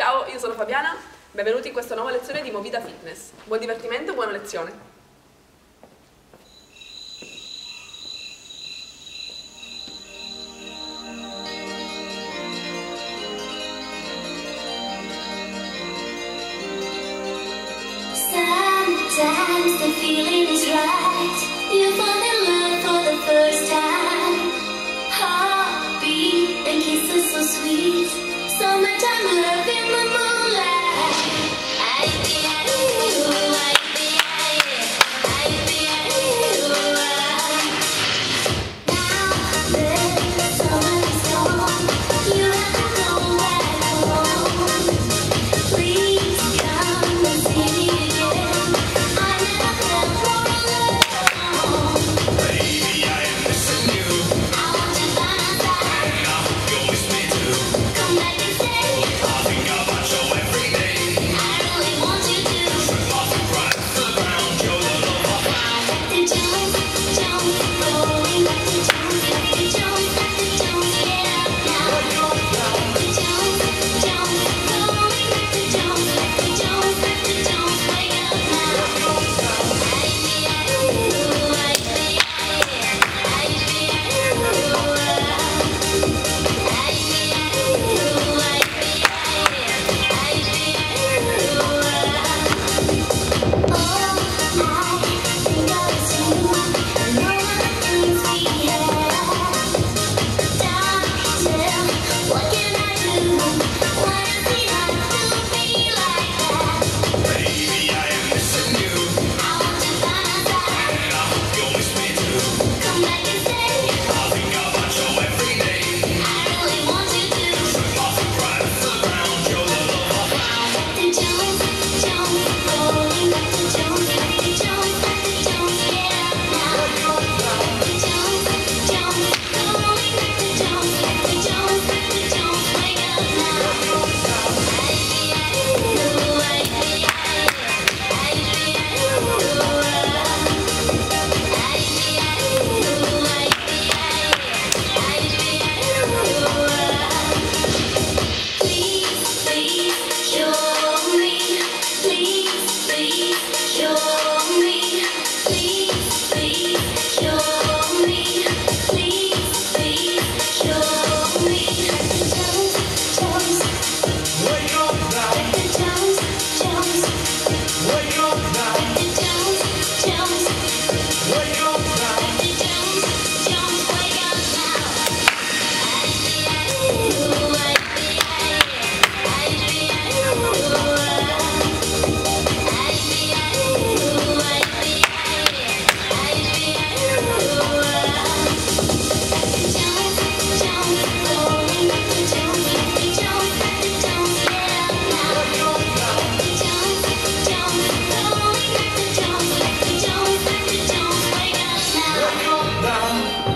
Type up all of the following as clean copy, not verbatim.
Ciao, io sono Fabiana, benvenuti in questa nuova lezione di Movida Fitness. Buon divertimento e buona lezione. Sometimes the feeling is right. You fall in love for the first time. Heartbeat and kisses so sweet. Summertime love in the moonlight. I be you, I be you. Now the summer is gone. You have to go back home. Please come and see me again. I never felt more alone. Baby, I am missing you. I want you by my side. And I hope you'll miss me too. Come back and stay. I think about you every day. I really want you to. Strip off and cry to the ground. You're the love I found. Back to Jones, Jones, going back to Jones, back to Jones, back to Jones, get up now. Back to Jones, Jones, going back to Jones, back to Jones, back to Jones, wake up now. I be you, I be you. I be you, what can I do? Why does it have to be like that? Baby, I am missing you. I want you by my side. And I hope you'll miss me too. Come back and stay. I think about you every day. I really want you to. Strip off and cry to the ground. You're the love I found. Back to Jones, Jones, going back to Jones, back to Jones, back to Jones, get up now. Back to Jones, Jones, going back to Jones, back to Jones, back to Jones, wake up now. I be you, I be you. I be you, Please, please, show me. Please, please, show me. Please, please, show me. Please, please, show me. Jones, Wake up now. Jones, Jones, Wake up now. Jones, Jones, Wake up now. Jones, Jones, wake up now. I be you, I be you. I be you, I be you, I be you. Back to Jones, Jones, going back to Jones, back to Jones, back to Jones, get up now. Back to Jones, Jones, going back to Jones, back to Jones, back to Jones, wake up now. Wake up now.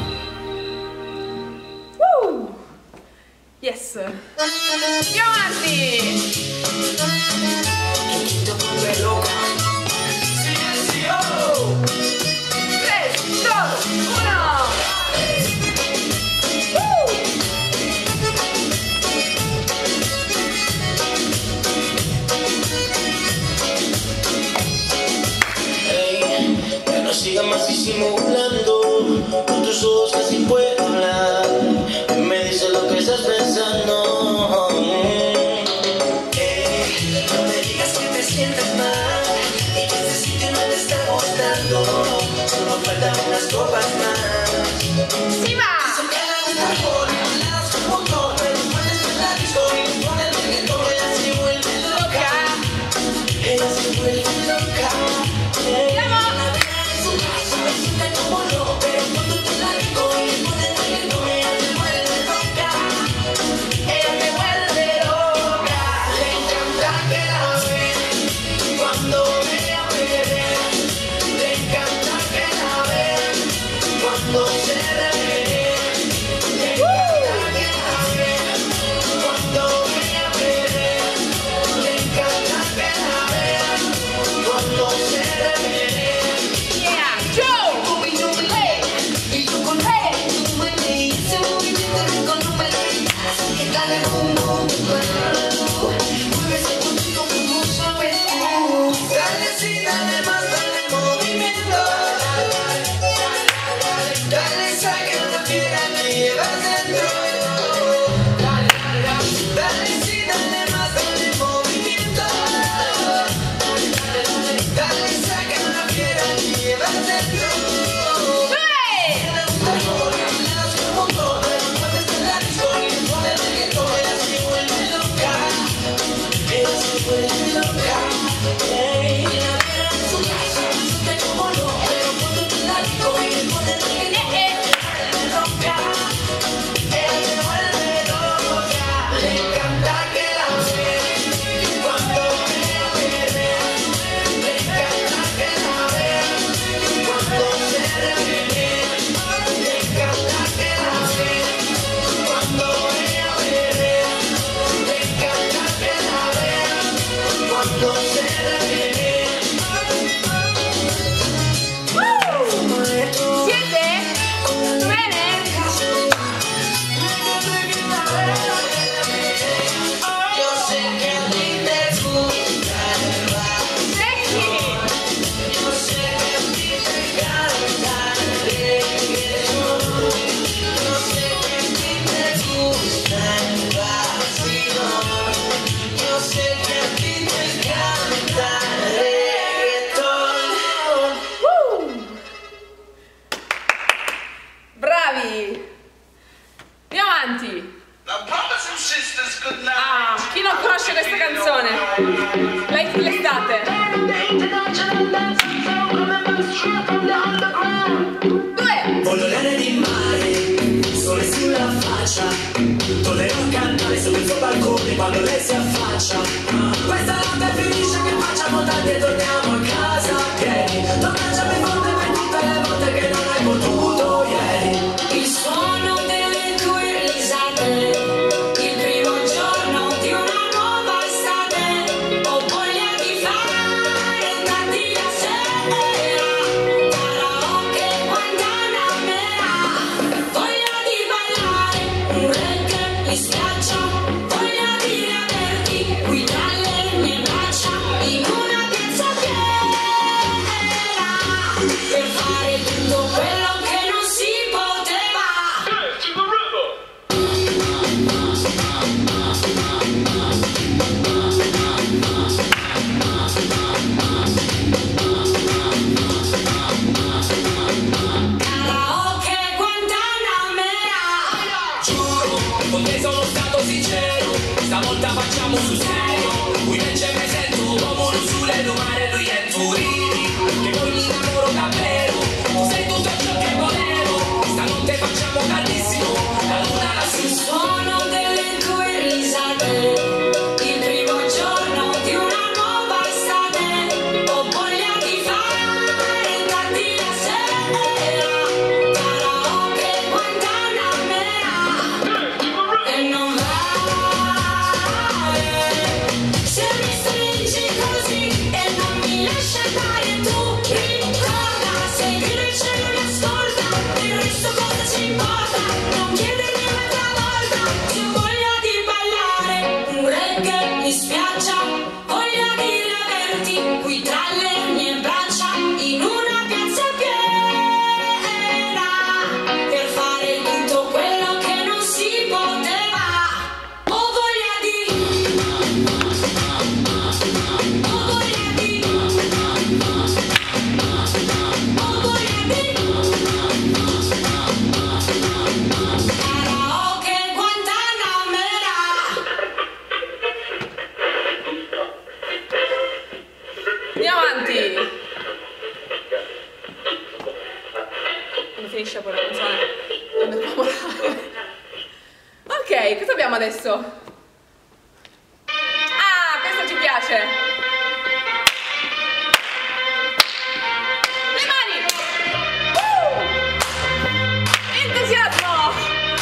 Woo! Yes! Andiamo avanti! Silenzio. 3, 2, 1! Ey, que no sigas más disimulando, con tus ojos casi puedo hablar. Me dices lo que estás pensando. Ey, no me digas que te sientes mal y que este sitio no te está gustando. Solo faltan unas copas más. ¡Sí va! Ella se vuelve loca. Como no, pero cuando te la digo y le pones reggaetón, ella se vuelve loca. Ella me vuelve loca. Le encanta que la ven cuando ella bebe. Le encanta que la ven cuando se revele. Dale, sí, dale más, dale movimiento. Dale, dale, saca la fiera y llévate tú. Chi non conosce questa canzone? L'estate. 2. Voglio l'ere di mare, sole sulla faccia. Tornerò a cantare su questo balcone quando lei si affaccia. Questa notte finisce che facciamo tardi e torniamo a casa. Ok, tornacciami forte per tutte le volte che non hai potuto ieri. Il suono delle tue risate, il primo giorno di una nuova estate. Ho voglia di fare tanti la sera, karaoke, Guantanamera. Voglia di ballare un reggae in spiaggia, voglia di averti qui tra le mie braccia in una piazza piena, per fare tutto quello che non si poteva. Karaoke, Guantanamera. Giuro, con te sono stato sincero, stavolta facciamo sul serio. Qui invece mi sento come un usure domani lui è Turini, che poi mi innamoro davvero. Tu sei tutto ciò che volevo, stanotte facciamo caldissimo, la luna lassù. Il suono delle tue risate, il primo giorno di una nuova estate. Ho voglia di fare tardi la sera, karaoke, Guantanamera. E non vale se mi stringi così e non mi lasci andare tu. Ricorda, sei grido il cielo mi ascolta, il resto cosa ci importa? Non chiedermi un'altra volta se ho voglia di ballare un reggae in spiaggia, voglia di riaverti qui tra le mie braccia in una piazza piena, per fare tutto quello che non si poteva. Ho voglia di, ho voglia di, ho voglia di karaoke, Guantanamera. Andiamo avanti. Quando finisce poi la canzone, quando è popolare. Ok, cosa abbiamo adesso? Ah, questa ci piace. Le mani. Entusiasmo.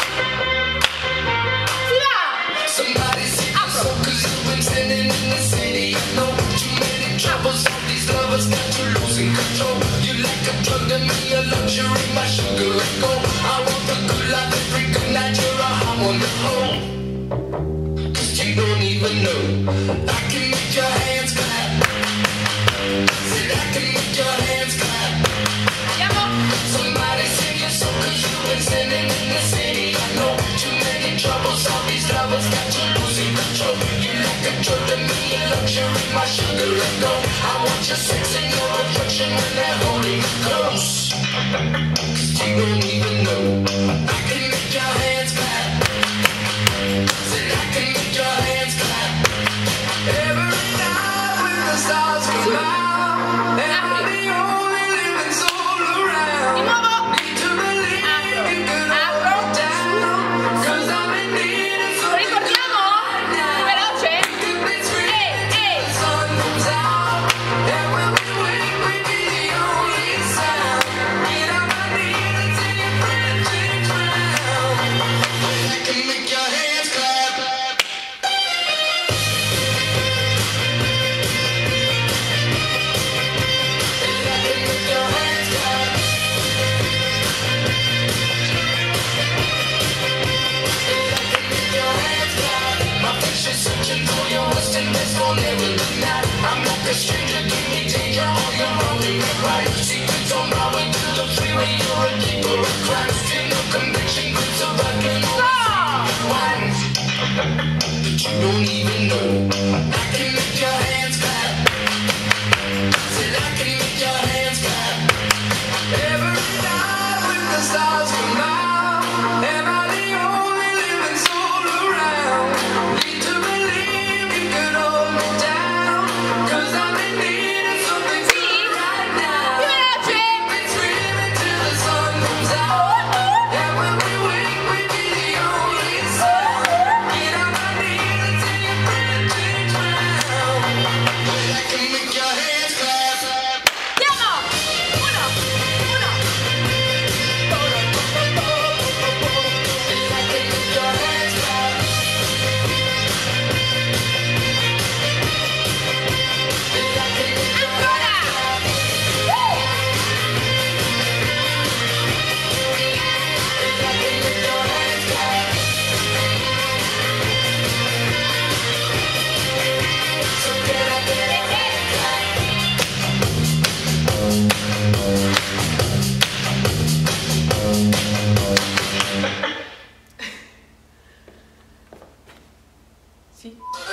Si va. Somebody say so, 'cause you've been standing in the city. I know too many troubles, all these lovers got you losing control. You like a drug to me, a luxury, my sugar, let go. I want the good life, every good night, you're a home on the home. 'Cause you don't even know, I can make your hands clap. Said I can make your hands clap. Andiamo. Somebody sing your song, 'cause you've been standing in the city. I know too many troubles, all these lovers got you losing control. luxury, my sugar, let go. I want your sex and your affection when they're holding me close. 'Cause you don't even know. I can make your hands clap. Said I can make your hands clap. Every night when the stars come out, and I'm the only living soul around. Di nuovo. Need to believe you could hold me down. 'Cause I'm in need of something Ricordiamo? Veloce. the sun comes out, and when we wake, we be the only sound. Get on my knees and say your friend change round. I can make your hands clap. I can make your hands clap. My fish is searching for your western best, will never deny. I'm not a stranger, give me danger, all you're wrong and you're right. Secrets on my way to the freeway, you're a keeper of crime. Still no conviction, good so I can wine. But you don't even know. I can make your hands clap. Said I can make your hands clap. Every night when the stars come out, am I the only living soul around? Need to believe you could hold me down, 'cause I'm in need of something good right now. Been screaming till the sun comes out, and when we wake, we be the only sound. Get on my knees and say your friend change round. I can make your hands clap. Andiamo. Uno. I can make your hands clap. Ancora. Sì.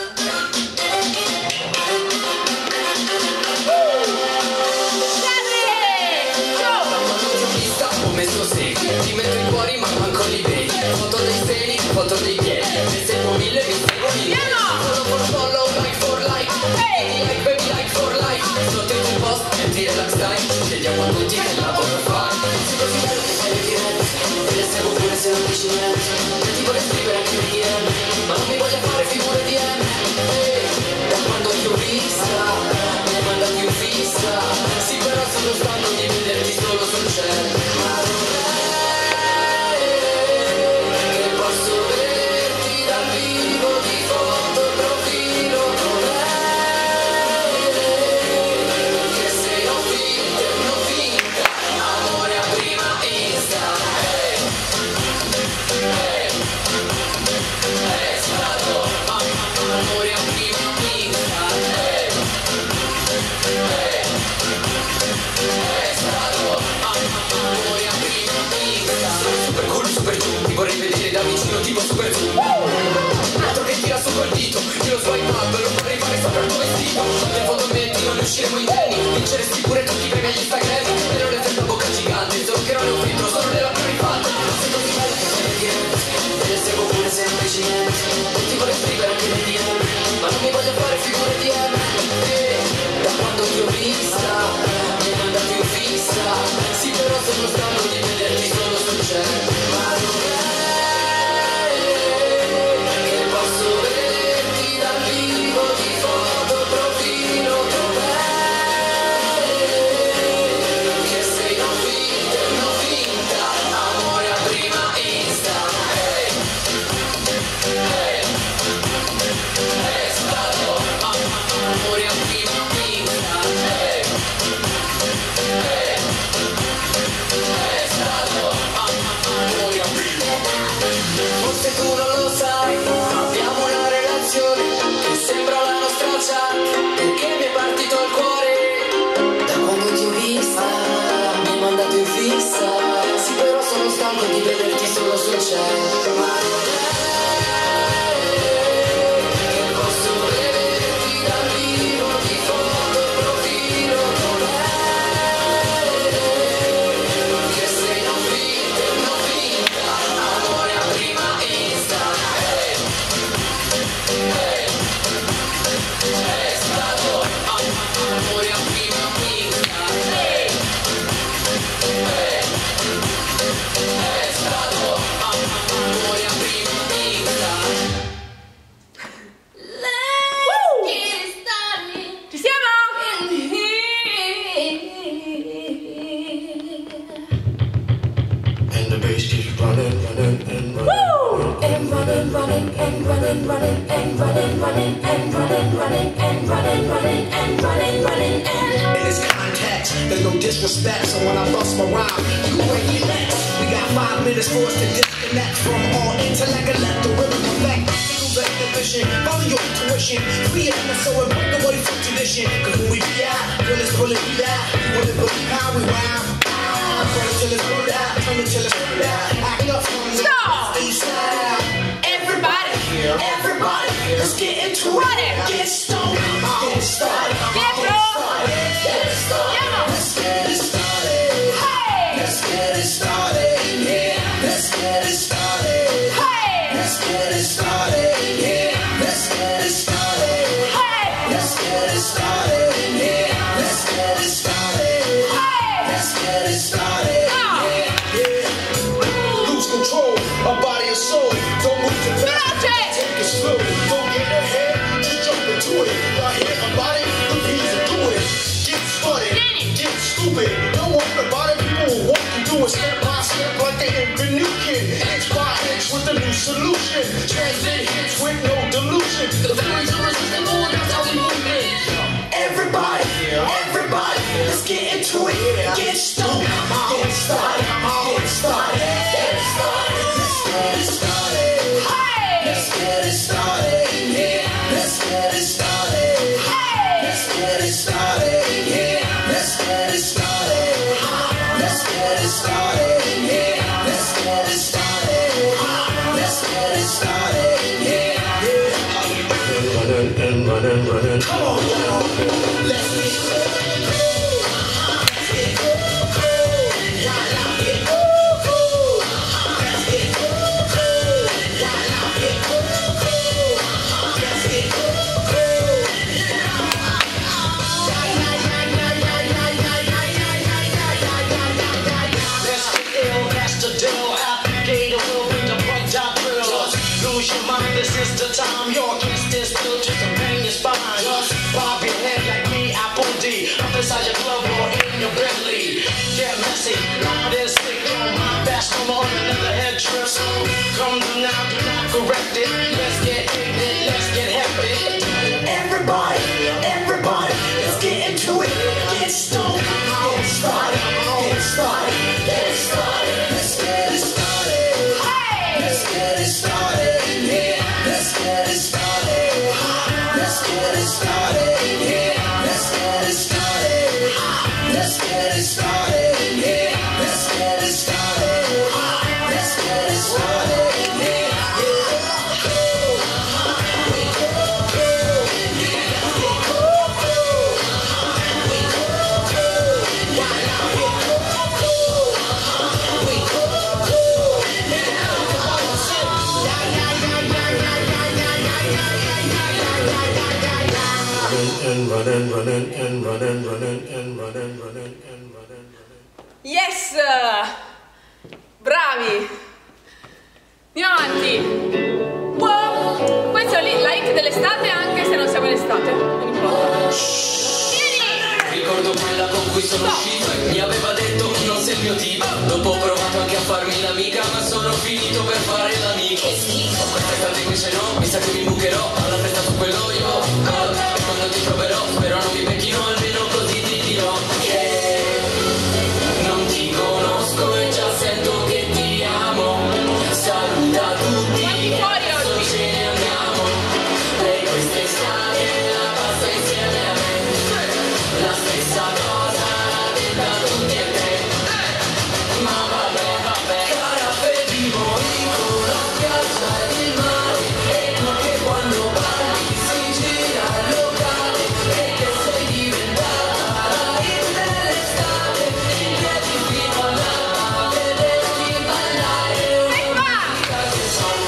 Vista, ho messo segni, ti metto in cuori ma manco li vedi. Foto dei seni, foto dei piedi. Ne seguo mille, mi seguo mille. Follow for follow, like for like. Like baby, like for life. Sotto il post, metti relax time. Chiediamo a tutti che lavoro fai. Sei così bello che fai le dirette. Te le seguo pure se non dici niente. E ti vorrei scrivere anche di DM, ma non mi voglio fare figure di M. Da quando ti ho vista, mi manda più fissa. Sì, però sono stanco di vederti solo sul cielo. Ma vorrei che posso vederti dal vivo, di foto, profilo. Vorrei che sei un finta e non finta, amore a prima vista. È stato amore a prima vista. È stato amore a prima vista. Sono super cool, super giù, ti vorrei vedere da vicino tipo super zoom. Altro che tira su col dito, io lo swipe up, lo vorrei fare sopra il tuo vestito. Nel fondo metti, non ne usciremo indenni, vinceresti pure tutti i premi agli Instagram. E non è sempre a bocca gigante, solo che non è un filtro, sono le labbra rifatte. Sei così bello che fai le dirette, te le seguo pure se non dici niente. E ti vorrei scrivere anche nei DM, ma non mi voglio fare figure di M. Da quando ti ho vista, mi manda più fissa. Sì, però sono stanco di vederti solo sul cielo. Ma vorrei che posso vederti dal vivo, di foto, profilo. Vorrei disrespect. So when I bust my rhyme, you break your neck. We got 5 minutes for us to disconnect from all intellect and let the rhythm effect. The inhibition, follow your intuition, free it so and break away from tradition. Cause when we be out, girl, it's pulling me out. You wanna believe how we rhyme? Turn it till it's put out, turn it till it's put out. Act up from the east side. Everybody, let's get into it. Get stoned, get started, get started, get started. Let's get it started. Hey, let's get it started. Yeah, let's get it started. Hey, let's get it started. Yeah, let's get it started. Hey, let's get it started. Yeah, let's get it started. Hey, let's get it started. Yeah. Lose control of body and soul. Don't move too fast. Take it slow. Don't get ahead. Just jump into it. Y'all hear about it? The beats are do it. Get started. Get stupid. Don't want about it. People will walk you do it step by step like they invent new kid. Inch by inch with a new solution. Transmit hits with no delusion. The feelings are irresistible. That's how we move it. Everybody, let's get into it. Get stoned. Get started. Get started. Get started. Let's get it started. Let's get it started. Yeah. Let's get it started. Let's get it started. Yeah. Let's get it started. Let's get it started. Yeah. Let's get it started. Let's get it started. Yeah. Running. Come on, y'all. Let's get it. This is the time your guest is still just a pain your spine. Just bob your head like me, Apple D. Up inside your glove or in your Bentley. Get messy, loud and slick. Don't mind fast no more than another head trip. So come to now, do not correct it. Let's get ignorant, let's get happy. Everybody, let's get into it. Get stoned, get started, get started, get started. Let's get it started. Let's get it started. Let's get it started. Let's get it started. Yeah. Let's get it started. Let's get it started. Yeah. Let's get it started. Let's get it started. Yeah. Running. Yes! Bravi! Andiamo avanti! Wow! Questo è la hit dell'estate anche se non siamo in estate. Non importa. Ricordo quella con cui sono uscito e mi aveva detto non sei il mio tipo. Dopo ho provato anche a farmi l'amica, ma sono finito per fare l'amico. Che schifo! Quest'estate invece no, mi sa che mi bucherò alla festa su quello io. E quando ti troverò, spero non mi becchino, almeno così ti dirò che non ti conosco e già sento che ti amo. Saluta tutti, che adesso ce ne andiamo. Lei quest'estate la passa insieme a me. La stessa cosa l'ha detta tutti e tre. Ma vabbè, cara vivo con la piazza e il mare. E tu che quando parli si gira il locale. E che sei diventata la hit dell'estate. In piedi fino all'alba a vederti ballare. Un'unica che sono.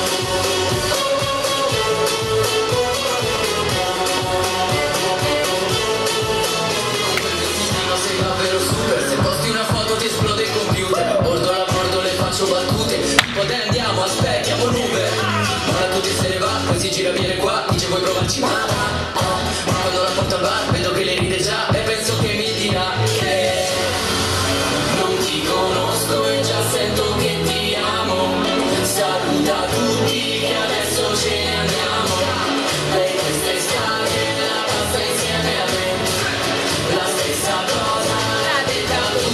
Sei davvero super, se posti una foto ti esplode il computer. Bordo a bordo le faccio battute, tipo te andiamo, aspettiamo l'Uber. Ora tutti se ne va, poi si gira viene qua, dice vuoi provarci ma quando la porto al bar vedo che lei ride già e penso che mi dirà che non ti conosco e già sento che ti amo. Saluta tutti che adesso ce ne andiamo. Lei quest'estate la passa insieme a me. La stessa cosa l'ha detta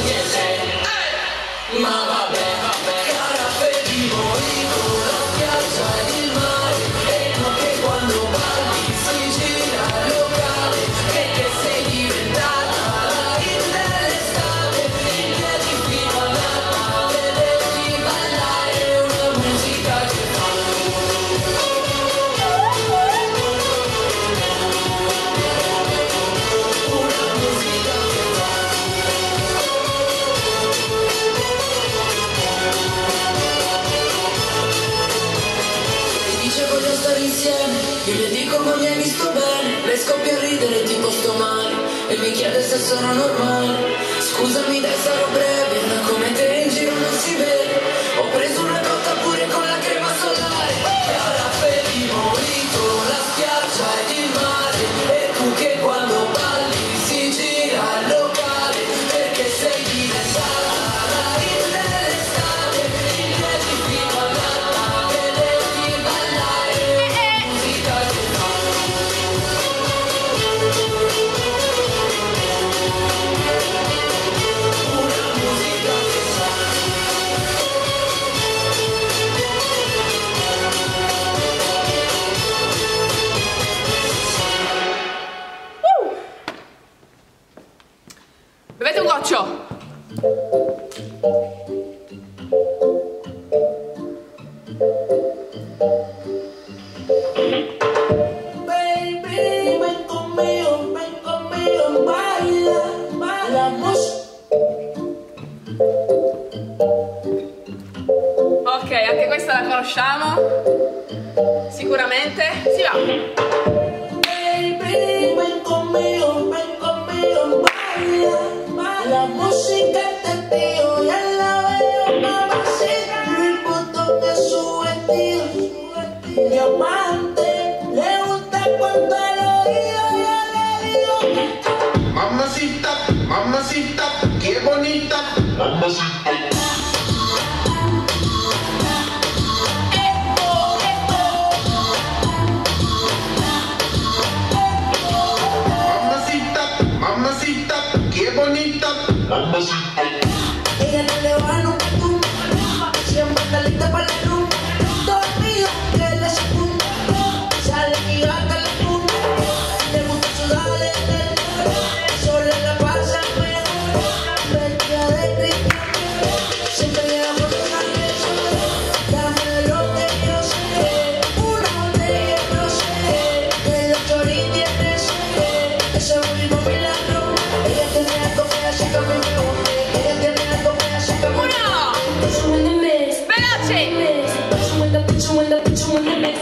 scoppia a ridere tipo sto male e mi chiede se sono normale. Scusami dai sarò breve, ma come te in giro non si vede. Ho preso una cotta pure con la crema solare e ora morito la spiaggia ed il mare. E tu che quando balli si gira il locale, perché sei diventata la hit dell'estate. Ti metti fino all'alba e devi ballare. Musica che fa, una musica che fa. Bevete un goccio. Baby, ven conmigo, baila, bailamos. Ok, anche questa la conosciamo. Sicuramente. Si va. Baby, ven conmigo, baila, la música te tío, ya la veo mamacita. Luis Butón es su vestido, diamante, le gusta cuando al oído yo le digo. Mamacita, mamacita, qué bonita. Mamacita. Mamacita, mamacita, qué bonita. Mamacita. Ella no le va nunca tú, siempre está lista para la rumba. Dormido que le secunda, sale y gasta la punta. Le gusta sudarle en el culo, solo la pasa mejor. Vestida de cristiano, siempre llega por una mesa. Dame lo que yo sé, una botella no sé, que los choris tienen sed. Ese último milagro, ella tiene algo que hace que me guste. Ella tiene algo que hace que me guste. Veloce.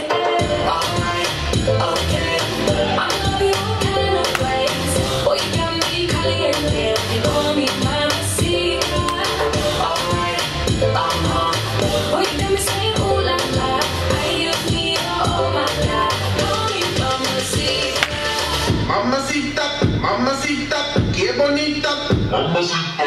Mamacita, mamacita, qué bonita. Mamacita.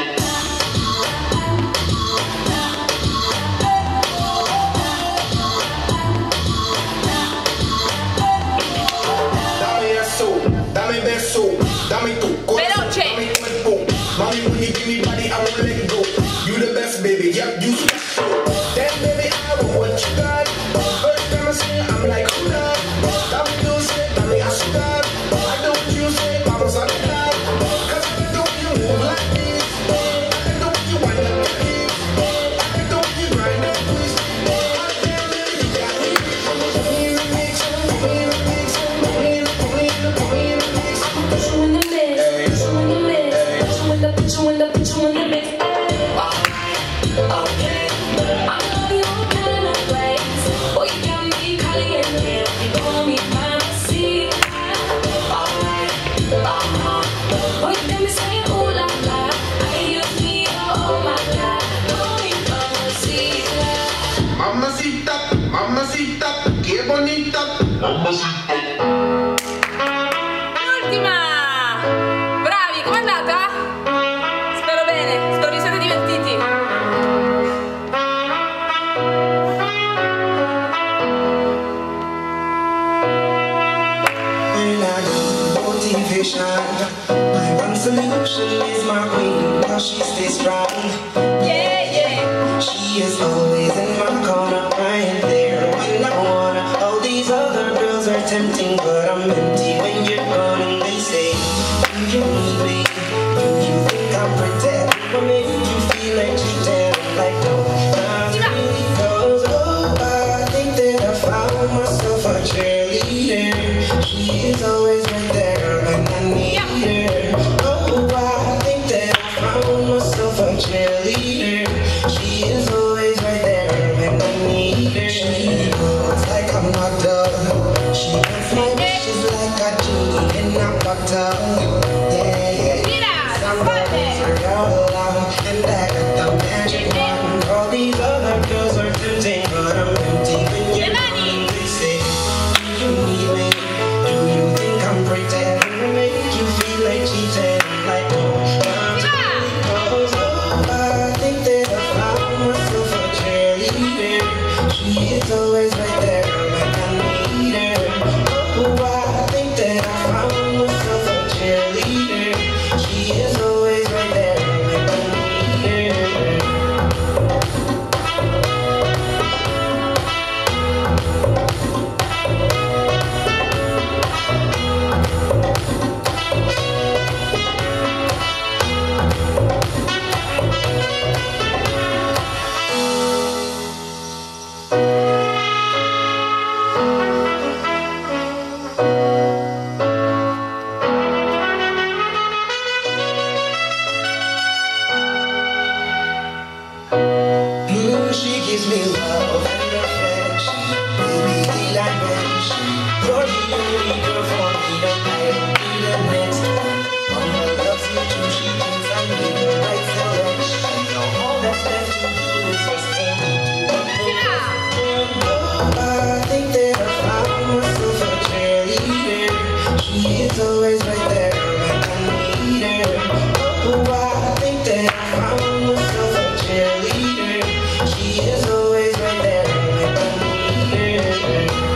Dame eso, dame beso, dame tu corazón, Veloce. dame cuerpo. Mami, when you give me body, I won't let go. You the best, baby, yep, you special. Then, baby, I want what you got. First time I see you, I'm like, who that? Dame dulce, dame azúcar. I do what you say, vamos a bailar. 'Cause I can do you move like this. I can do you wind up like this. I can do you grind and twist. Hot damn, baby, you got me. Put me in the mix, put me in the mix, put me in the mix. Mamacita, mamacita, qué bonita. Mamacita. L'ultima. Bravi, com'è andata? Spero bene, spero vi siete divertiti. When I need motivation, my one solution is my queen, how she stays strong. Yeah, yeah. She is always in my corner, right there when I wanna. All these other girls are tempting, but I'm empty when you're gone. And they say, do you need me? Do you think I'm pretend? Or maybe you feel like cheating? Like, no, not really, 'cause oh, I think that I found myself a cheerleader. She is always right there when I need her. Oh, I think that I found myself a cheerleader. She is always right there when I need her. She knows like I'm not done. She makes me and I'm fucked up. Yeah, yeah. Some girls are out alone, and I got the magic wand. All these other girls are tempting, but I'm empty when you're gone. They say, do you need me? Do you think I'm pretending to make you feel like cheating? Like, oh, I think that I found myself a cheerleader. She is always right there like I need her. Oh, I think that I found myself a cheerleader. She is always right there like I need her. She gives me love and affection, baby, like mention. You're the only girl for me tonight. I'll be the next one. Mama loves me too. She thinks I need the right selection. Now all that's left to do is just hold me to I think that I found myself a cheerleader. She is always right there like I need her. Oh, I think that I found myself a cheerleader. She is always right there like I need her.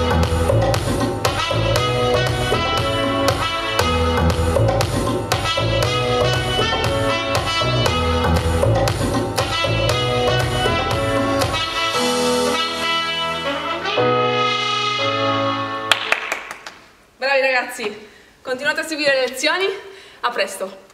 Bravi ragazzi, continuate a seguire le lezioni, a presto!